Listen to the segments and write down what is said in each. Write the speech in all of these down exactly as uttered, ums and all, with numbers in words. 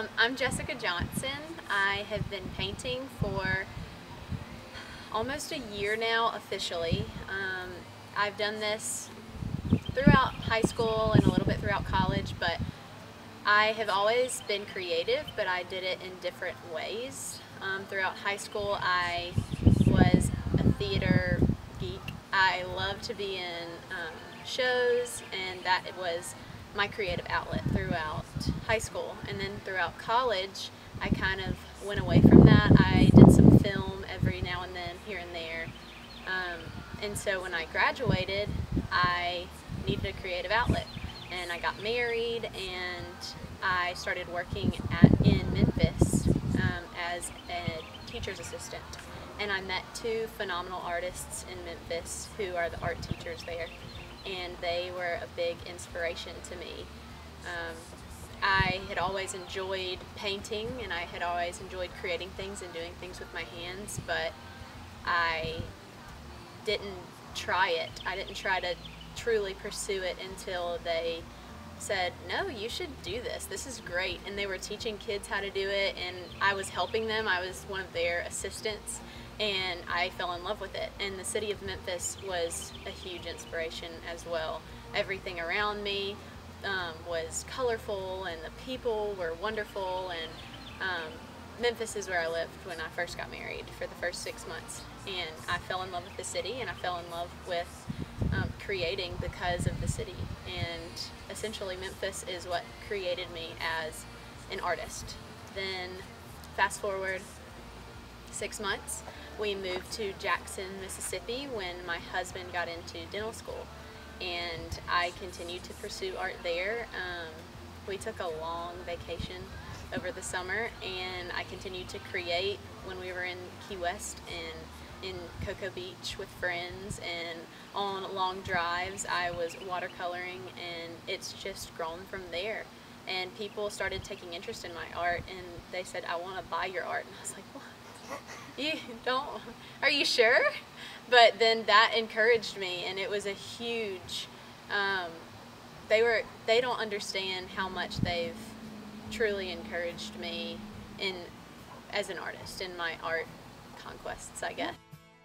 Um, I'm Jessica Johnson. I have been painting for almost a year now officially. Um, I've done this throughout high school and a little bit throughout college, but I have always been creative, but I did it in different ways. Um, throughout high school, I was a theater geek. I loved to be in um, shows, and that it was my creative outlet throughout high school. And then throughout college, I kind of went away from that. I did some film every now and then, here and there. Um, and so when I graduated, I needed a creative outlet. And I got married, and I started working at, in Memphis um, as a teacher's assistant. And I met two phenomenal artists in Memphis who are the art teachers there, and they were a big inspiration to me. Um, I had always enjoyed painting, and I had always enjoyed creating things and doing things with my hands, but I didn't try it. I didn't try to truly pursue it until they said, no, you should do this. This is great. And they were teaching kids how to do it, and I was helping them. I was one of their assistants, and I fell in love with it. And the city of Memphis was a huge inspiration as well. Everything around me um, was colorful, and the people were wonderful, and um, Memphis is where I lived when I first got married for the first six months. And I fell in love with the city, and I fell in love with Um, creating because of the city, and essentially Memphis is what created me as an artist. Then fast forward six months, we moved to Jackson, Mississippi when my husband got into dental school, and I continued to pursue art there. Um, we took a long vacation over the summer, and I continued to create when we were in Key West and in Cocoa Beach with friends, and on long drives I was watercoloring, and it's just grown from there. And people started taking interest in my art, and they said, I want to buy your art. And I was like, what? You don't? Are you sure? But then that encouraged me, and it was a huge, um, they were, they don't understand how much they've truly encouraged me in, as an artist, in my art conquests, I guess.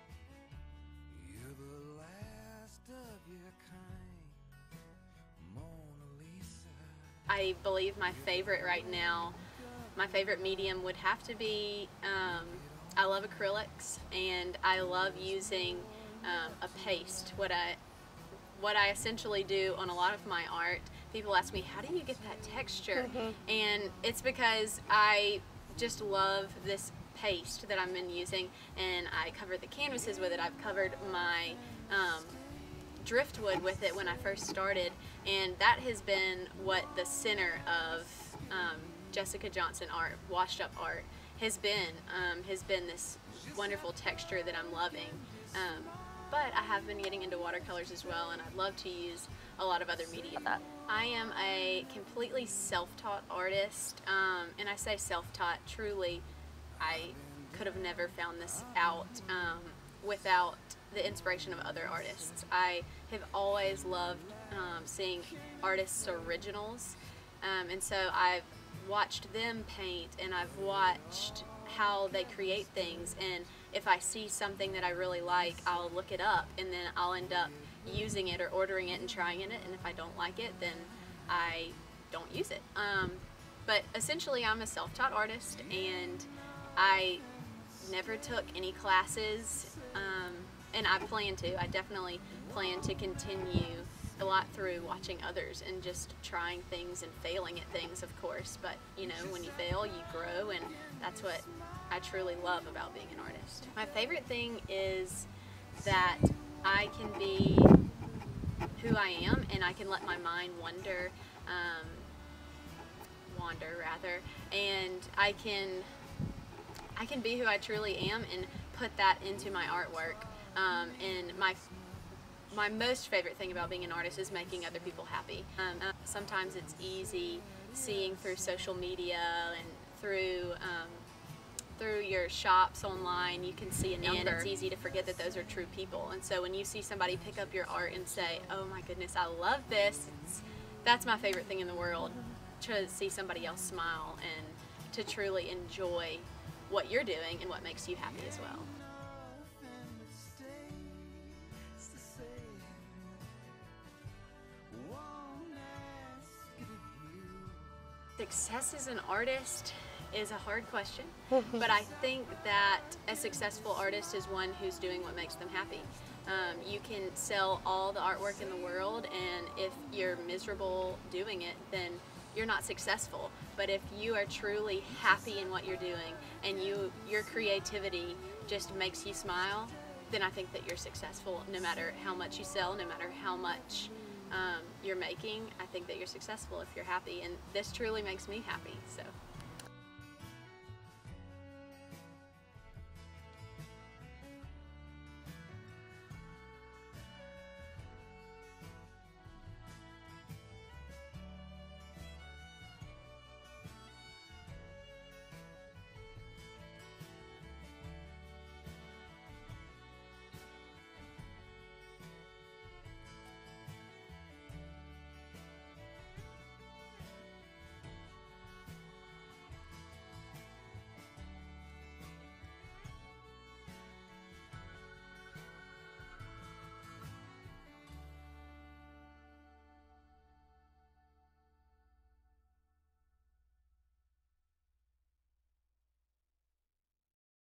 I believe my favorite right now, my favorite medium would have to be, um, I love acrylics, and I love using um, a paste. What I, what I essentially do on a lot of my art, people ask me, how do you get that texture? Mm-hmm. And it's because I just love this paste that I've been using, and I cover the canvases with it. I've covered my um, driftwood with it when I first started, and that has been what the center of um, Jessica Johnson art, washed up art, has been, um, has been this wonderful texture that I'm loving. Um, but I have been getting into watercolors as well, and I'd love to use a lot of other media. I am a completely self-taught artist, um, and I say self-taught, truly, I could have never found this out um, without the inspiration of other artists. I have always loved um, seeing artists' originals, um, and so I've watched them paint, and I've watched how they create things, and if I see something that I really like, I'll look it up, and then I'll end up using it or ordering it and trying it, and if I don't like it, then I don't use it. Um, but essentially I'm a self-taught artist, and I never took any classes, um, and I plan to. I definitely plan to continue a lot through watching others and just trying things and failing at things, of course. But you know, when you fail, you grow, and that's what I truly love about being an artist. My favorite thing is that I can be who I am, and I can let my mind wander, um, wander rather, and I can I can be who I truly am and put that into my artwork. Um, and my my most favorite thing about being an artist is making other people happy. Um, uh, sometimes it's easy seeing through social media and through um, through your shops online, you can see a number, and it's easy to forget that those are true people. And so when you see somebody pick up your art and say, oh my goodness, I love this, it's, that's my favorite thing in the world, to see somebody else smile and to truly enjoy what you're doing and what makes you happy as well. Success as an artist is a hard question, but I think that a successful artist is one who's doing what makes them happy. Um, you can sell all the artwork in the world, and if you're miserable doing it, then you're not successful. But if you are truly happy in what you're doing and you your creativity just makes you smile, then I think that you're successful no matter how much you sell, no matter how much um, you're making. I think that you're successful if you're happy, and this truly makes me happy. So.